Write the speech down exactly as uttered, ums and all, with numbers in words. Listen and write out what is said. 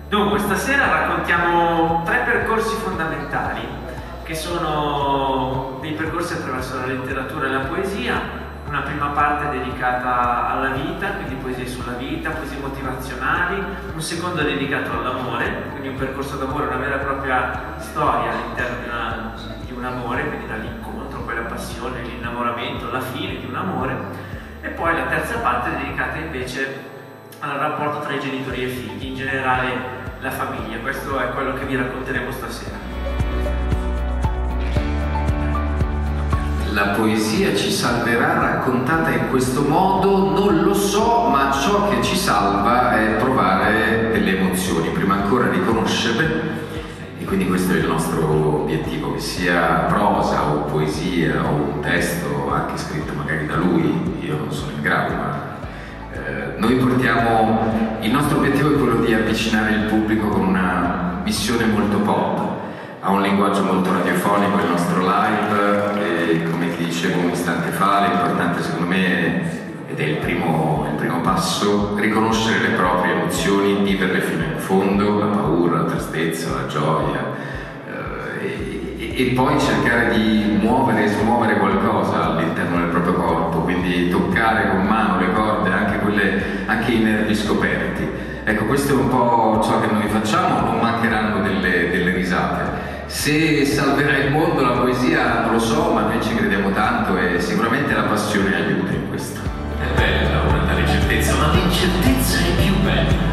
Dunque, stasera raccontiamo tre percorsi fondamentali, che sono dei percorsi attraverso la letteratura e la poesia. Una prima parte dedicata alla vita, quindi poesie sulla vita, poesie motivazionali, un secondo dedicato all'amore, quindi un percorso d'amore, una vera e propria storia all'interno di, una, di un amore, quindi dall'incontro, poi la passione, l'innamoramento, la fine di un amore, e poi la terza parte dedicata invece al rapporto tra i genitori e i figli, in generale la famiglia. Questo è quello che vi racconteremo stasera. La poesia ci salverà raccontata in questo modo? Non lo so, ma ciò che ci salva è provare delle emozioni, prima ancora di conoscerle, e quindi questo è il nostro obiettivo, che sia prosa o poesia o un testo anche scritto magari da lui, io non sono in grado, ma eh, noi portiamo, il nostro obiettivo è quello di avvicinare il pubblico con una missione molto pop. Ha un linguaggio molto radiofonico il nostro live e, come ti dicevo un istante fa, l'importante secondo me è, ed è il primo, il primo passo, riconoscere le proprie emozioni, viverle fino in fondo, la paura, la tristezza, la gioia, eh, e, e poi cercare di muovere e smuovere qualcosa all'interno del proprio corpo, quindi toccare con mano le corde, anche, quelle, anche i nervi scoperti. Ecco, questo è un po' ciò che noi facciamo, non mancheranno delle, delle risate. Se salverà il mondo la poesia non lo so, ma noi ci crediamo tanto e sicuramente la passione aiuta in questo. È bella una tale certezza, ma l'incertezza è più bella.